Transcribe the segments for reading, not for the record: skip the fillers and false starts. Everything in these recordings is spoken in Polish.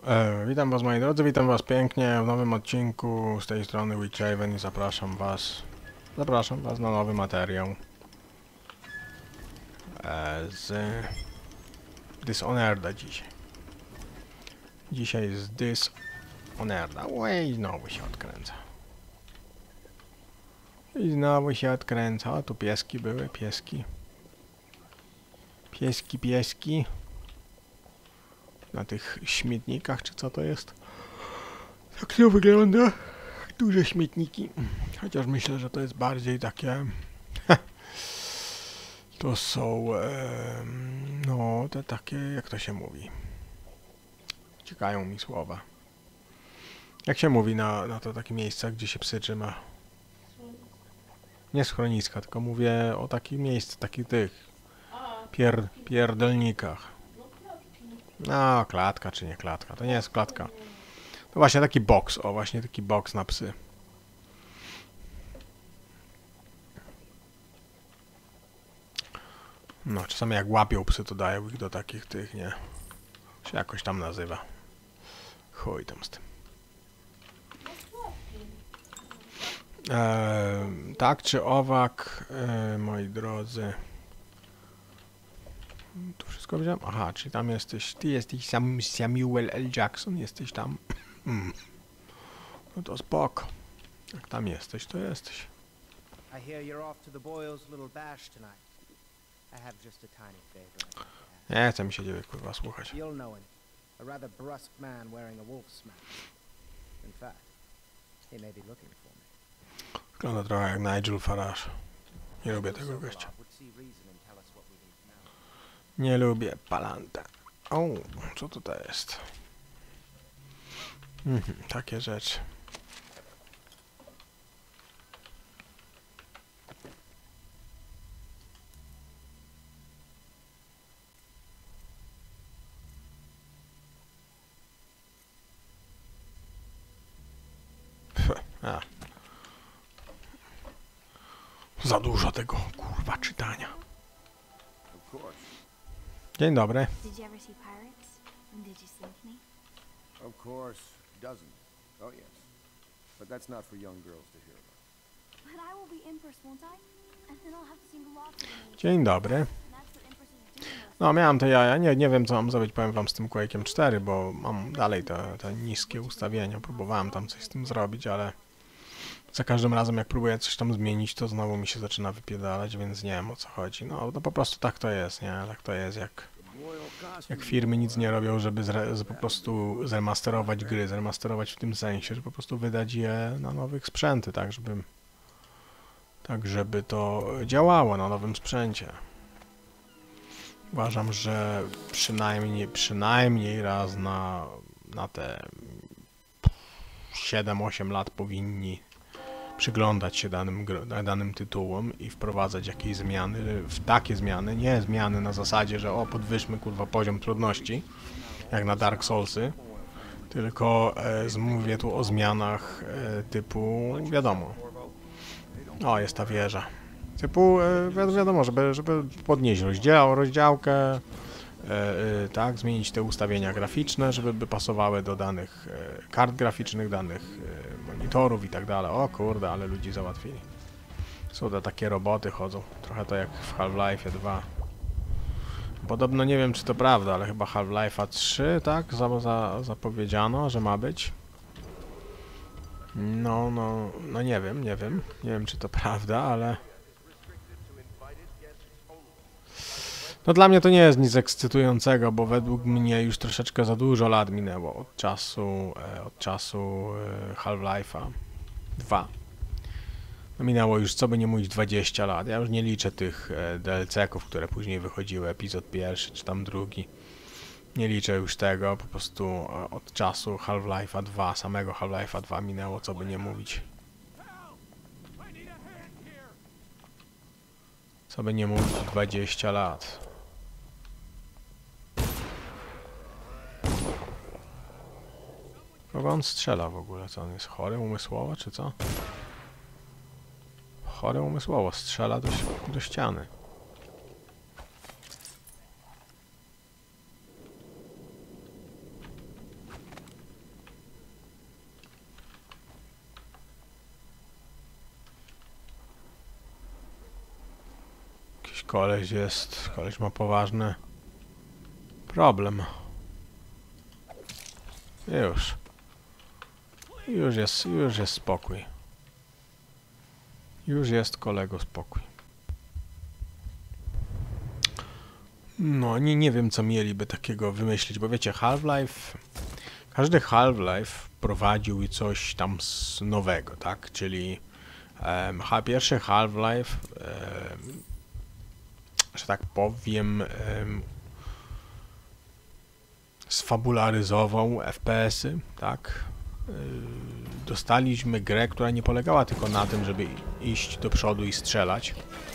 Witam was moi drodzy, witam was pięknie w nowym odcinku z tej strony Witchaven i zapraszam was na nowy materiał z Dishonored'a dzisiaj. Dzisiaj z Dishonored'a. Oj, znowu się odkręca. I znowu się odkręca. O, tu pieski były, pieski. Pieski. Na tych śmietnikach, czy co to jest? Tak to wygląda. Duże śmietniki. Chociaż myślę, że to jest bardziej takie... to są... no, te takie... jak to się mówi? Uciekają mi słowa. Jak się mówi na to takie miejsca, gdzie się psy trzyma? Nie schroniska, tylko mówię o takich miejscach, takich tych... pierdelnikach. No, klatka czy nie klatka? To nie jest klatka. To właśnie taki boks, o właśnie taki boks na psy. No, czasami jak łapią psy, to dają ich do takich tych, nie? Się jakoś tam nazywa. Chuj tam z tym. Tak czy owak, moi drodzy. Tu wszystko wziąłem? Aha, czyli tam jesteś. Ty jesteś Samuel L. Jackson, jesteś tam. No to spoko. Jak tam jesteś, to jesteś. I hear you're off to the Boyles' little bash tonight. I have just a tiny favor. Nie chce mi się ciebie kurwa słuchać. You'll know him. A rather brusque man wearing a wolf's mask. In fact, he may be looking for me. Wygląda trochę jak Nigel Farage. Nie lubię tego gościa. Nie lubię Palanta. O, co tutaj jest? Takie rzeczy. Za dużo tego kurwa czytania. Dzień dobry. Did you ever see pirates? And did you sink me? Of course, dozens. Oh yes. But that's not for young girls to hear about. But I will be Empress, won't I? And then I'll have to sing aloft to me. Dzień dobry. And that's what Empresses do most. No, miałem te jaja. Nie wiem, co mam zrobić, powiem wam, z tym Quake'em 4, bo mam dalej te niskie ustawienia. Próbowałem tam coś z tym zrobić, ale za każdym razem, jak próbuję coś tam zmienić, to znowu mi się zaczyna wypierdalać, więc nie wiem, o co chodzi. No, po prostu tak to jest, nie? Tak to jest, jak firmy nic nie robią, żeby po prostu zremasterować gry. Zremasterować w tym sensie, że po prostu wydać je na nowych sprzęty, tak żeby to działało na nowym sprzęcie. Uważam, że przynajmniej raz na te 7-8 lat powinni przyglądać się danym tytułom i wprowadzać jakieś zmiany, takie zmiany, nie zmiany na zasadzie, że podwyższmy kurwa poziom trudności, jak na Dark Soulsy, tylko mówię tu o zmianach typu, wiadomo, o jest ta wieża, typu wiadomo, żeby podnieść rozdziałkę, tak, zmienić te ustawienia graficzne, żeby pasowały do danych kart graficznych, danych monitorów i tak dalej. O kurde, ale ludzi załatwili. Są to takie roboty chodzą, trochę to jak w Half-Life 2. Podobno nie wiem, czy to prawda, ale chyba Half-Life'a 3, tak, zapowiedziano, że ma być. No nie wiem, czy to prawda, ale... No dla mnie to nie jest nic ekscytującego, bo według mnie już troszeczkę za dużo lat minęło od czasu Half-Life'a 2. No minęło już, co by nie mówić, 20 lat. Ja już nie liczę tych DLC-ków, które później wychodziły, epizod pierwszy czy tam drugi. Nie liczę już tego, po prostu od czasu Half-Life'a 2, samego Half-Life'a 2 minęło, co by nie mówić. Co by nie mówić, 20 lat. Kogo on strzela w ogóle? Co on jest? Chory umysłowo, czy co? Chory umysłowo, strzela do ściany. Koleś ma poważny problem. Już jest spokój. Już jest, kolego, spokój. No, nie wiem, co mieliby takiego wymyślić, bo wiecie, każdy Half-Life prowadził coś tam nowego, tak? Czyli pierwszy Half-Life, że tak powiem, sfabularyzował FPS-y, tak? Dostaliśmy grę, która nie polegała tylko na tym, żeby iść do przodu i strzelać.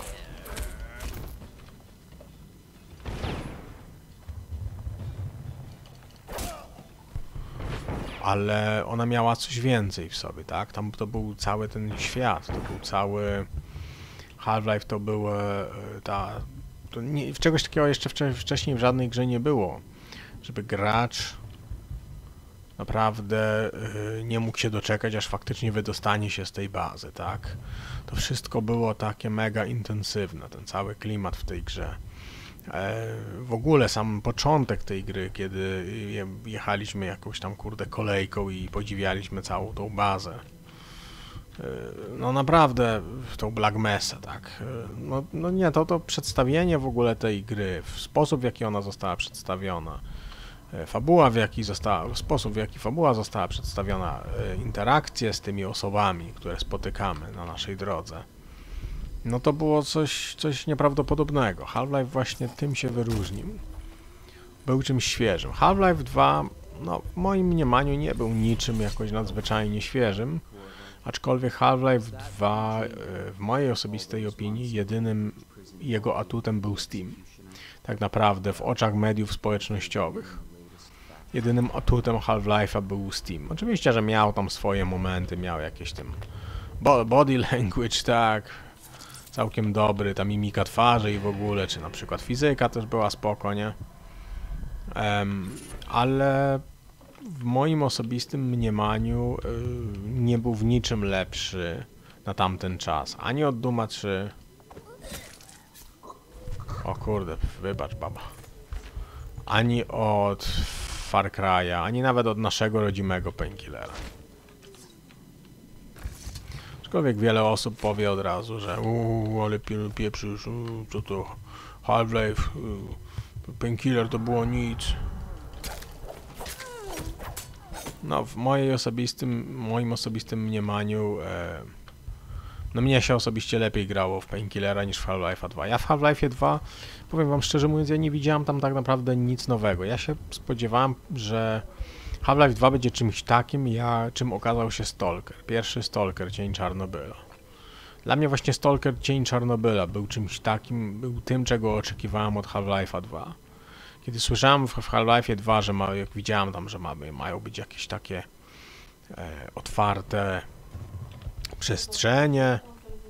Ale ona miała coś więcej w sobie, tak? Tam to był cały ten świat, to był cały Half-Life, to było czegoś takiego jeszcze wcześniej w żadnej grze nie było, żeby gracz naprawdę nie mógł się doczekać, aż faktycznie wydostanie się z tej bazy, tak? To wszystko było takie mega intensywne, ten cały klimat w tej grze. W ogóle sam początek tej gry, kiedy jechaliśmy jakąś tam kurde kolejką i podziwialiśmy całą tą bazę. No naprawdę tą Black Mesa, tak. No nie, to przedstawienie w ogóle tej gry, sposób w jaki ona została przedstawiona, sposób w jaki fabuła została przedstawiona, interakcje z tymi osobami, które spotykamy na naszej drodze. No to było coś nieprawdopodobnego. Half-Life właśnie tym się wyróżnił. Był czymś świeżym. Half-Life 2, no w moim mniemaniu nie był niczym jakoś nadzwyczajnie świeżym, aczkolwiek Half-Life 2 w mojej osobistej opinii jedynym jego atutem był Steam. Tak naprawdę w oczach mediów społecznościowych. Jedynym atutem Half-Life'a był Steam. Oczywiście, że miał tam swoje momenty, miał jakieś tam body language, tak, całkiem dobry, ta mimika twarzy i w ogóle, czy na przykład fizyka też była spoko, nie? Ale w moim osobistym mniemaniu nie był w niczym lepszy na tamten czas. Ani od Duma 3... O kurde, wybacz baba. Ani od Far Cry'a, ani nawet od naszego rodzimego Painkillera. Aczkolwiek wiele osób powie od razu, że ale pieprzysz, co to Half-Life, Painkiller to było nic. No, w moim osobistym mniemaniu, no mnie się osobiście lepiej grało w Painkillera niż w Half-Life'a 2. Ja w Half-Life'ie 2, powiem wam szczerze mówiąc, ja nie widziałem tam tak naprawdę nic nowego. Ja się spodziewałem, że Half-Life 2 będzie czymś takim, czym okazał się Stalker. Pierwszy Stalker, Cień Czarnobyla. Dla mnie właśnie Stalker, Cień Czarnobyla był czymś takim, był tym, czego oczekiwałem od Half-Life'a 2. Kiedy słyszałem w Half-Life'ie 2, że jak widziałem tam, że mają być jakieś takie otwarte przestrzenie,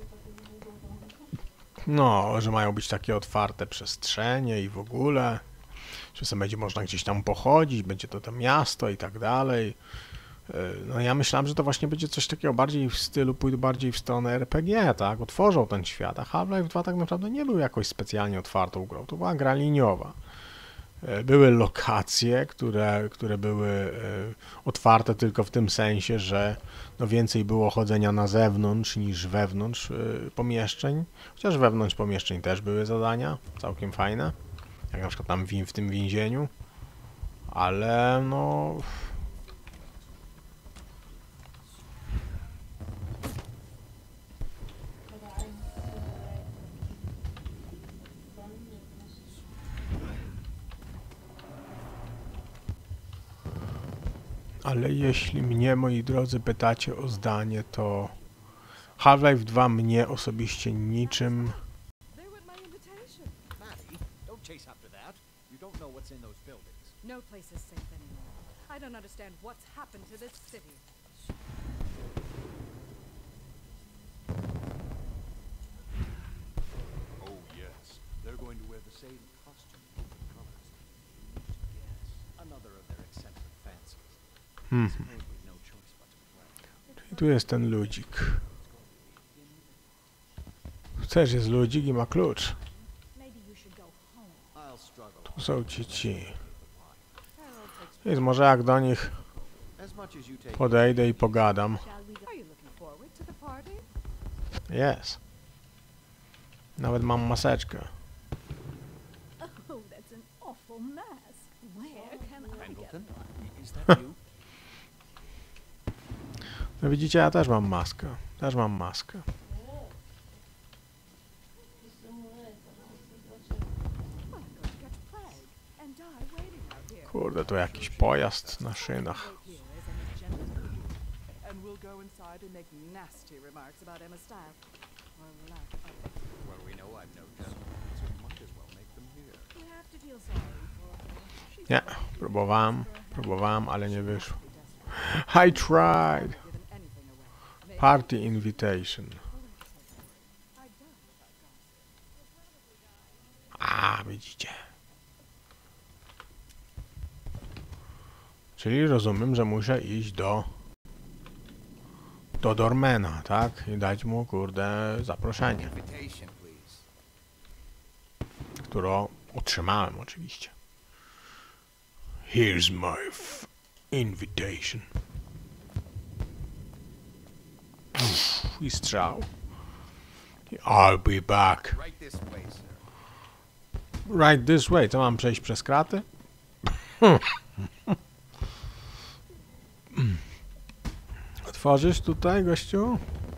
no, że mają być takie otwarte przestrzenie i w ogóle, że sobie będzie można gdzieś tam pochodzić, będzie to miasto i tak dalej. No ja myślałem, że to właśnie będzie coś takiego bardziej w stylu, pójdę bardziej w stronę RPG, tak, otworzą ten świat, a Half-Life 2 tak naprawdę nie był jakoś specjalnie otwartą grą, to była gra liniowa. Były lokacje, które były otwarte tylko w tym sensie, że no więcej było chodzenia na zewnątrz niż wewnątrz pomieszczeń. Chociaż wewnątrz pomieszczeń też były zadania, całkiem fajne. Jak na przykład tam w tym więzieniu. Ale no... Ale jeśli mnie, moi drodzy, pytacie o zdanie, to Half-Life 2 mnie osobiście niczym... No place is safe anymore. I don't understand what's happened to this city. Oh yes, they're going to wear the same costume in different colors. Yes, another of their eccentric fancies. Suppose we've no choice but to play. Czyli tu jest ten ludzik. Też jest ludzik i ma klucz. są ci. Harold takes Więc może jak do nich As much as you take podejdę i pogadam. Shall we go? Are you looking forward to the party? Jest. Nawet mam maseczkę. Oh, that's an awful mask. Where can I get Pendleton? one? Is that you? No widzicie, ja też mam maskę. Też mam maskę. Well, I'm going to catch plague and die waiting out here. Kurde, to jakiś pojazd na szynach. Wait here as Emma's gentle food. And we'll go inside and make nasty remarks about Emma's style. Or lack of it. Well, we know I'm no gentleman, so we might as well make them here. You have to feel sorry for her. She's Nie, always próbowałem, ale nie wyszło. desperate. I tried. Never given anything away. Maybe Party invitation. I don't without gossip. A, widzicie. Czyli rozumiem, że muszę iść do Dormena, tak? I dać mu, kurde, zaproszenie, Invitation, please. które otrzymałem oczywiście. Here's my invitation. I strzał. I'll be back. Right this way, sir. Right this way. Co, mam przejść przez kraty? Otworzysz tutaj, gościu?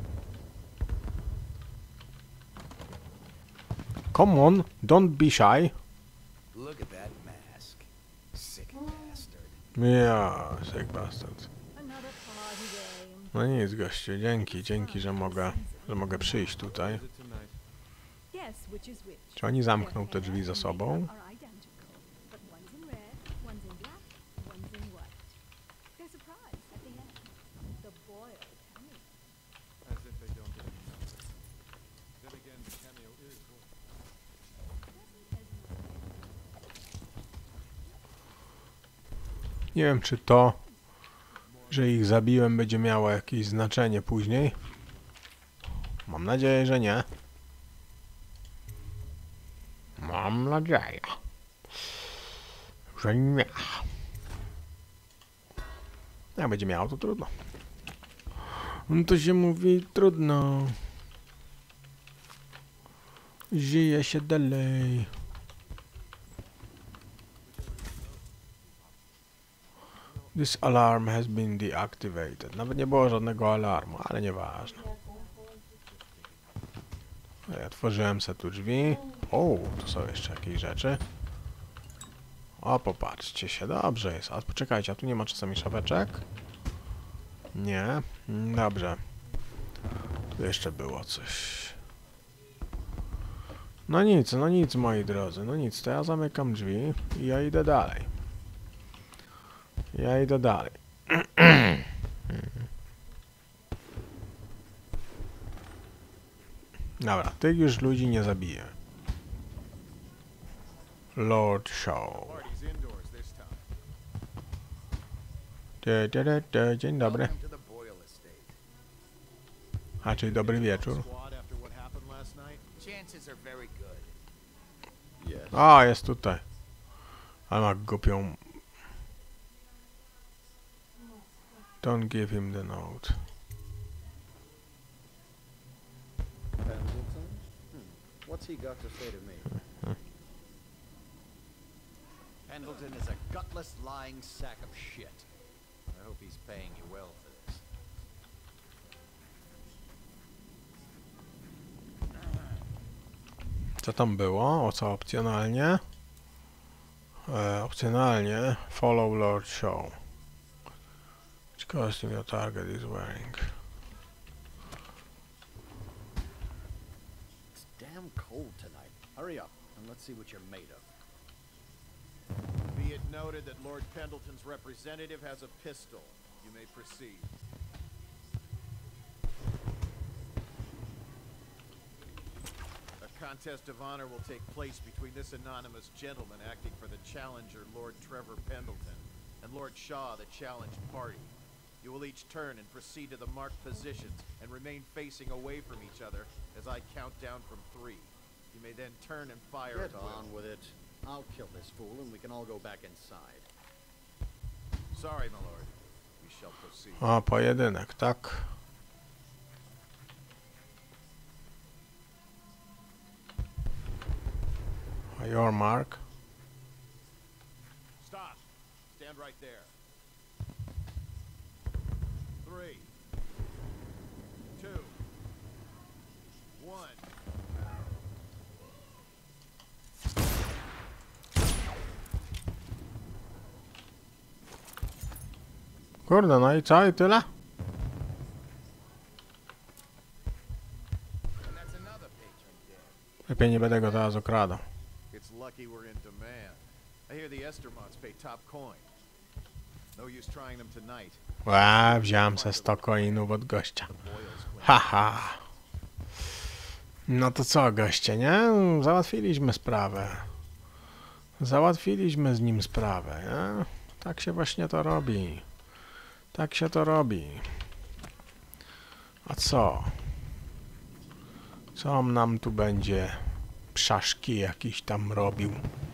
Come on, don't be shy. Look at that mask. Sick bastard. Ja, sick bastard. Another party game. No nic, gościu, dzięki, że mogę przyjść tutaj. Guess which is which. Czy oni zamkną te drzwi za sobą? Are identical, but one's in red, one's in black, one's in white. They're surprised at the end. The boiled cameo. As if they don't already know. Then again, the cameo is worth Nie wiem, czy to, że ich zabiłem, będzie miało jakieś znaczenie później. Mam nadzieję, że nie. Mam nadzieję, że nie. Jak będzie miało, to trudno. No to się mówi trudno. Żyje się dalej. This alarm has been deactivated. Nawet nie było żadnego alarmu, ale nieważne. Ja otworzyłem se tu drzwi. O, tu są jeszcze jakieś rzeczy. O, popatrzcie się, dobrze jest. A poczekajcie, a tu nie ma czasami szafeczek? Nie, dobrze. Tu jeszcze było coś. No nic, moi drodzy, no nic, to ja zamykam drzwi i ja idę dalej. Dobra, tych już ludzi nie zabiję. Lord Shaw. Party's indoors this time. Dzień dobry. Welcome to the Boyle Estate. A, czyli dobry wieczór. Squad after what happened last night? Chances are very good. Yes. O, jest tutaj. Ale ma głupią... Don't give him the note. Pendleton? What's he got to say to me? Pendleton is a gutless, lying sack of shit. I hope he's paying you well for this. Co tam było? O co opcjonalnie? Opcjonalnie follow Lord Shaw. Which costume your target is wearing? It's damn cold tonight. Hurry up and let's see what you're made of. Be it noted that Lord Pendleton's representative has a pistol. You may proceed. A contest of honor will take place between this anonymous gentleman acting for the challenger, Lord Trevor Pendleton, and Lord Shaw, the challenged party. You will each turn and proceed to the marked positions and remain facing away from each other as I count down from 3. You may then turn and fire Get at will. on with it. I'll kill this fool and we can all go back inside. Sorry, my lord. We shall proceed. O, pojedynek, tak? Your mark. Stop. Stand right there. 3, 2, 1. Kurde, no i co? I tyle? And that's another patron dead. Lepiej nie będę go teraz okradał. It's lucky we're in demand. I hear the Estermonts pay top coin. No use trying them tonight. Wziąłem se 100 coinów od gościa. Haha. No to co, goście, nie? Załatwiliśmy sprawę. Załatwiliśmy z nim sprawę, nie? Tak się właśnie to robi. Tak się to robi. A co? Co on nam tu będzie pszaszki jakiś tam robił?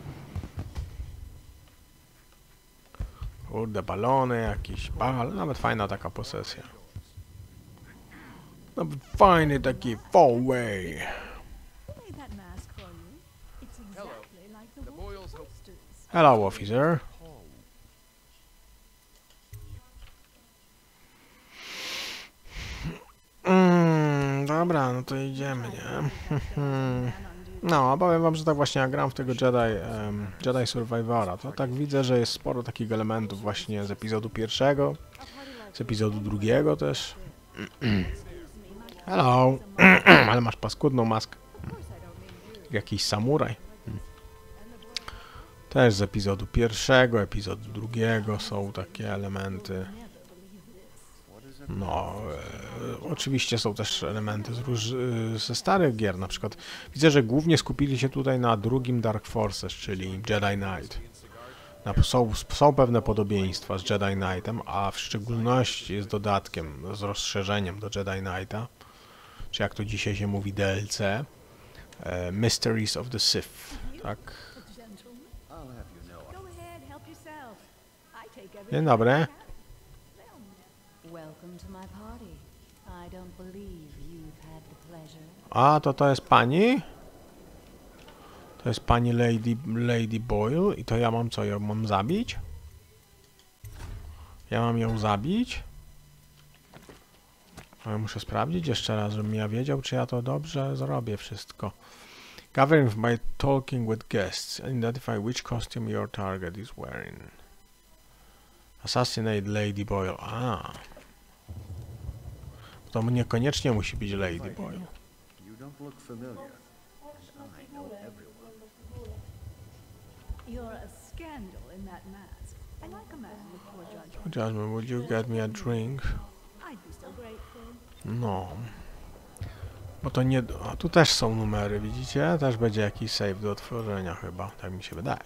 Kurde, balony jakieś, nawet fajna taka posesja. Nawet fajny taki four-way. Who made that mask for you? It's exactly like the The wolf Boyles hope- posters. Hello, officer. Dobra, no to idziemy, nie? No, powiem wam, że tak właśnie jak gram w tego Jedi Survivora, to tak widzę, że jest sporo takich elementów właśnie z epizodu pierwszego, z epizodu drugiego też. Hello. Ale masz paskudną maskę. Jakiś samuraj. Też z epizodu pierwszego, epizodu drugiego są takie elementy. No, oczywiście są też elementy ze starych gier, na przykład widzę, że głównie skupili się tutaj na drugim Dark Forces, czyli Jedi Knight. Są pewne podobieństwa z Jedi Knightem, a w szczególności z dodatkiem, z rozszerzeniem do Jedi Knighta, czy jak to dzisiaj się mówi DLC, Mysteries of the Sith, tak? I'll have you know. Go ahead, help yourself. I take everything. Dzień dobry. Welcome to my party. I don't believe you've had the pleasure. A, to jest pani? To jest pani Lady Boyle i to ja mam co, ją mam zabić? Ja mam ją zabić? Ale muszę sprawdzić jeszcze raz, żebym ja wiedział, czy ja to dobrze zrobię wszystko. Gathering by talking with guests. Identify which costume your target is wearing. Assassinate Lady Boyle. A. To niekoniecznie musi być Lady Boyle. You don't look familiar. And I know everyone. You're a scandal in that mask. I like a man with poor judgment. Jasmine, would you get me a drink? I'd be so grateful. No. Bo to nie... A tu też są numery, widzicie? Też będzie jakiś save do otworzenia chyba, tak mi się wydaje.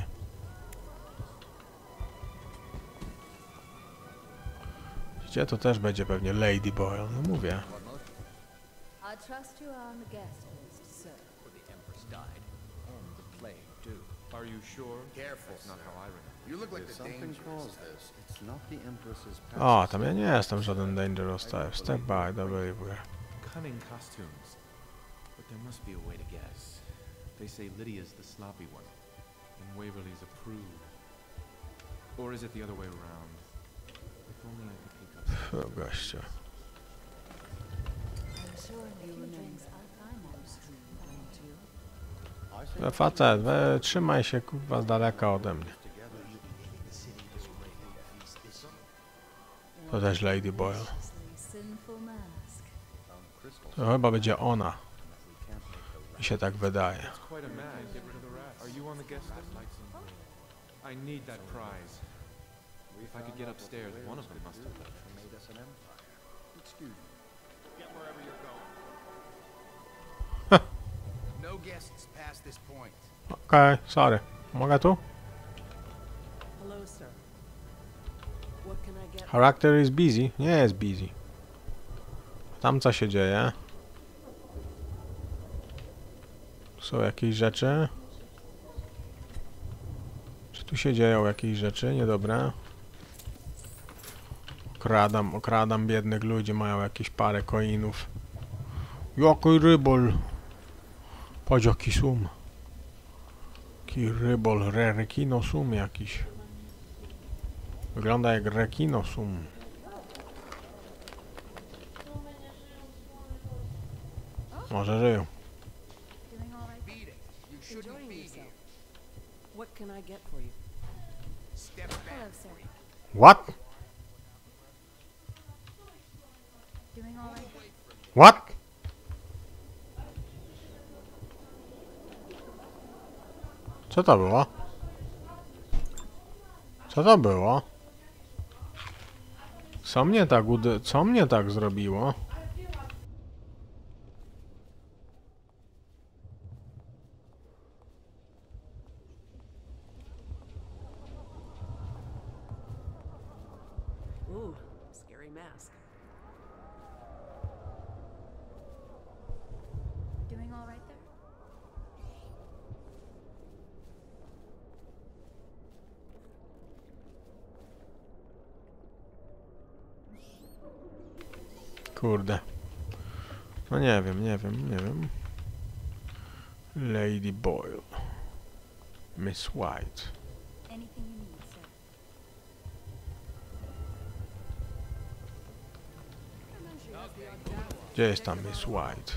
Widzicie? To też będzie pewnie Lady Boyle, no mówię. I trust you are on the guest list, sir. Well, the Empress died. And the plague, too. Are you sure? Careful, That's not sir. how I remember. You look like If the something dangerous caused this, it's not the Empress's O, past. tam ja nie jestem żaden Dangerous type. Step by the believer. Cunning costumes. But there must be a way to guess. They say Lydia's the sloppy one, and Waverly's a prude. Or is it the other way around? If only I could pick up... O, goście. I'm sure you remains I managed to, don't you? I say Facet, trzymaj się kurwa z daleka ode mnie. together. The city is great. To też Lady Boyle. Sinful mask. Found crystals To chyba będzie ona. that we can't make the Mi się tak wydaje. It's quite a man. Get rid of the rats. Are you on the guest list? I need that prize. If I could get upstairs, one of them must have left. made us an empire. Excuse me. Get wherever you're going. No guests past this point. Okej, sorry. Mogę tu? Hello, sir. What can I get? Character is busy. Nie jest busy. Tam co się dzieje? Są jakieś rzeczy? Tu się dzieją jakieś rzeczy niedobre. Okradam biednych ludzi, mają jakieś parę coinów. Jaki rybol! Patrz jaki sum. Jaki rybol, rekinosum jakiś. Wygląda jak rekinosum. Może żyją. Doing all right? Beat it. You shouldn't Enjoying be yourself. here. What can I get for you? Step back. Hello, sir. What? Doing all right? What? Co to było? Co to było? Co mnie tak zrobiło? Ooh, scary mask. Doing all right there? Kurde. No nie wiem. Lady Boyle. Miss White. Anything you need, sir. Gdzie jest tam Miss White?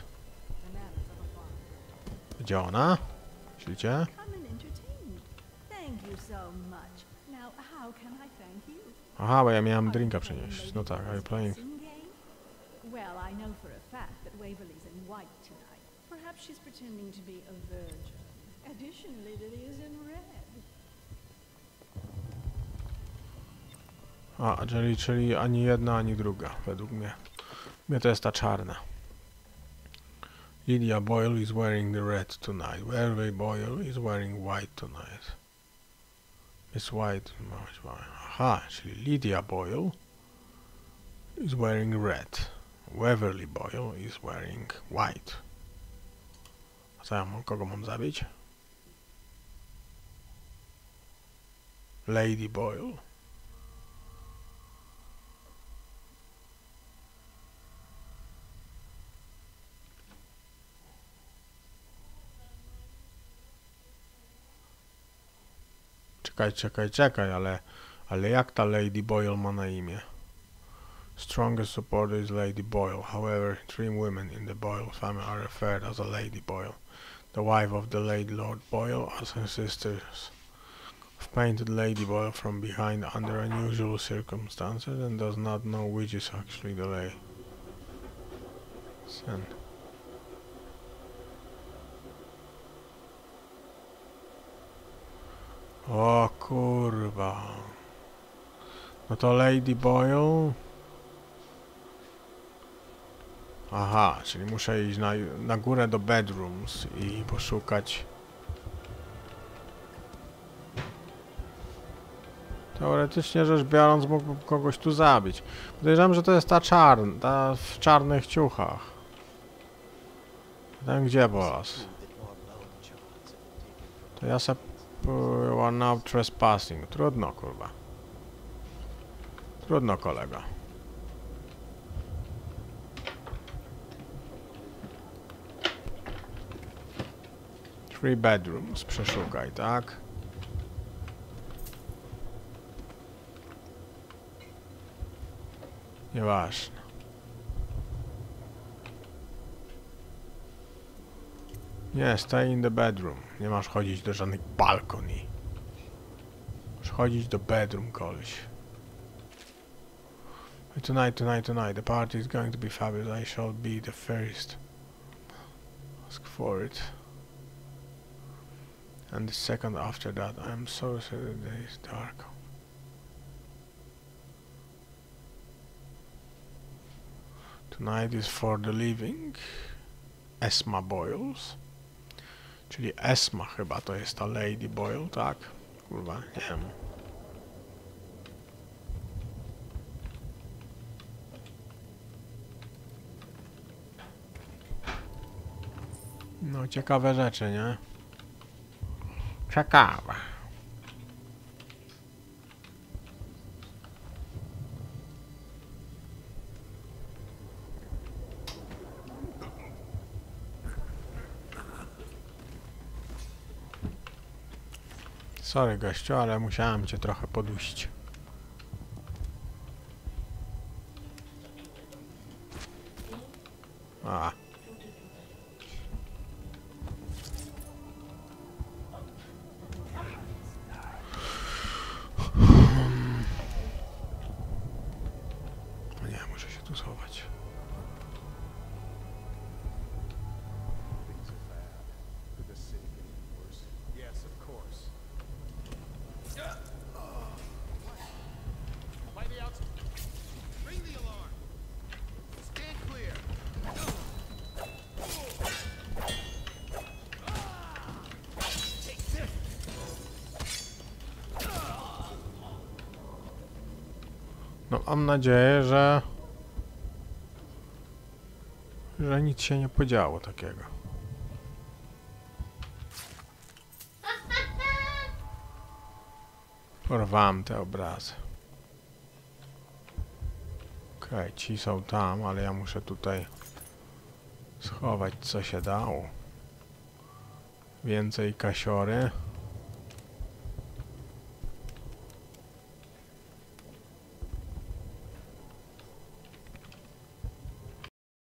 Gdzie ona? Myślicie? Come and entertain me. Thank you so much. Now, how can I thank you? Aha, bo ja miałem drinka przynieść. No tak, are you playing? Well, I know for a fact that Waverly's in white tonight. Perhaps she's pretending to be a virgin. Additionally, Lily is in red. A, czyli ani jedna, ani druga, według mnie. Mnie to jest ta czarna. Lydia Boyle is wearing the red tonight. Waverly Boyle is wearing white tonight. Miss White... Aha, czyli Lydia Boyle is wearing red. Waverly Boyle is wearing white. A co ja mam? Kogo mam zabić? Lady Boyle. Czekaj, ale jak ta Lady Boyle ma na imię? Strongest supporter is Lady Boyle. However, 3 women in the Boyle family are referred as a Lady Boyle. The wife of the late Lord Boyle, as her sisters, have painted Lady Boyle from behind under unusual circumstances and does not know which is actually the lady. O kurwa. No to Lady Boyle. Aha, czyli muszę iść na górę do bedrooms i poszukać. Teoretycznie rzecz biorąc, mógłbym kogoś tu zabić. Podejrzewam, że to jest ta w czarnych ciuchach. Ten gdzie bolas? To ja se... You are now trespassing. Trudno, kurwa. Trudno, kolega. Three bedrooms. Przeszukaj, tak? Nieważne. Nie, stay in the bedroom. Nie masz chodzić do żadnych balkoni. Masz chodzić do bedroom, koleś. Tonight. The party is going to be fabulous. I shall be the first. Ask for it. And the second after that. I am so sorry the day is dark. Tonight is for the living. Esma Boyles. Czyli Esma chyba to jest ta Lady Boyle, tak? Kurwa, nie wiem. No ciekawe rzeczy, nie? Ciekawe. Sorry gościu, ale musiałem cię trochę podusić. A. Nie, muszę się tu schować. Things are bad. Could the city get any worse? Yes, of course. By the outside. Ring the alarm. Stand clear. Take this. No mam nadzieję, że nic się nie podziało takiego. Porwałem te obrazy. Okej, ci są tam, ale ja muszę tutaj schować co się dało. Więcej kasiory.